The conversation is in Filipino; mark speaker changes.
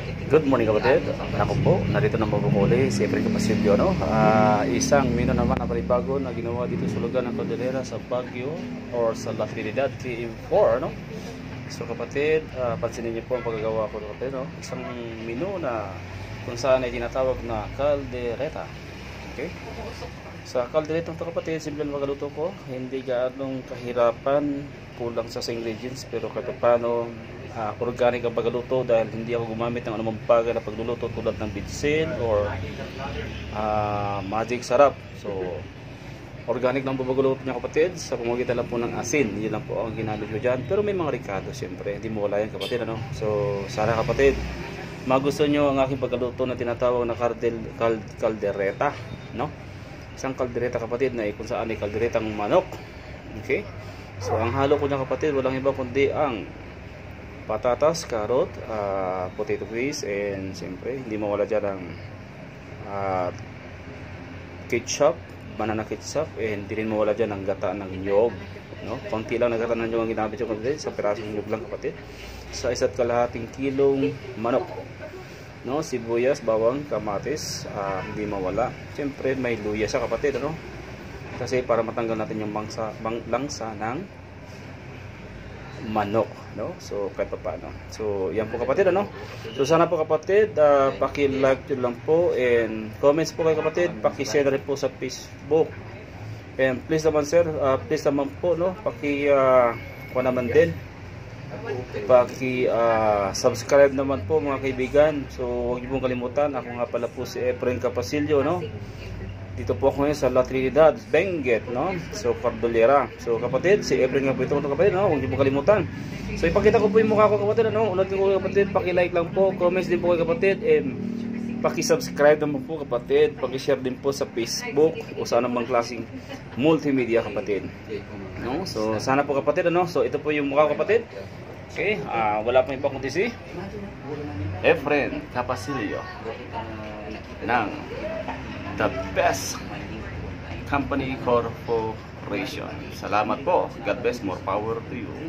Speaker 1: Good morning kapatid. Ako po, narito na mabukuli si Efren Capasilio, no? Isang mino naman na panibago na ginawa dito sa lugar ng Caldera sa Baguio or sa La Trinidad TM4, no? So kapatid, pansinin niyo po ang paggagawa ko kapatid, no? Isang mino na kung saan ay tinatawag na caldereta. Okay? Sa caldereta ito kapatid, simple na magaluto ko. Hindi gaanong kahirapan, kulang sa ingredients, pero kahit paano organic ang pagluto dahil hindi ako gumamit ng anumang bagay na pagluluto tulad ng bitsin or magic sarap. So organic lang po pagluluto niya kapatid, sa pamamagitan lang po ng asin. Yun lang po ang ginamit ko dyan, pero may mga ricado syempre, hindi mo wala yan kapatid, ano? So sana kapatid magustuhan nyo ang aking pagluto na tinatawag na caldereta, no? Isang caldereta kapatid na kung saan ay calderetang manok. Okay, so ang halo ko niya kapatid walang iba kundi ang patatas, carrot, potato paste, and siyempre hindi mawala dyan ang ketchup, banana ketchup, and hindi rin mawala dyan ang gata ng nyog, no? Konti lang na gata ng nyog ang ginamit ko kapatid, sa pirasong nyog lang kapatid, sa 1.5 kilong manok, no? Sibuyas, bawang, kamatis, hindi mawala. Siyempre may luya sa kapatid, ano? Kasi para matanggal natin yung langsa ng manok, no? So kahit pa paano. So yan po kapatid, ano? So sana po kapatid paki-like nyo lang po and comments po kayo kapatid, paki-share na rin po sa Facebook. And please naman sir, please naman po, no, ko naman din subscribe naman po mga kaibigan. So huwag niyo pong kalimutan, ako nga pala po si Efren Capasilio, no? Dito po ako ngayon sa La Trinidad, Benguet, no? So, Caldera. So, kapatid, si Efren nga po ito kapatid, no? Huwag niyo po kalimutan. So, ipakita ko po yung mukha ko kapatid, no? Unatin ko kapatid, paki-like lang po, comments din po kayo kapatid, and paki-subscribe naman po kapatid, paki-share din po sa Facebook o sa anumang klaseng multimedia kapatid, no? So, sana po kapatid, ano? So, ito po yung mukha ko kapatid. Okay, wala pang iba kundi si Efren Capasilio ng The Best Company Corporation. Salamat po. God bless. More power to you.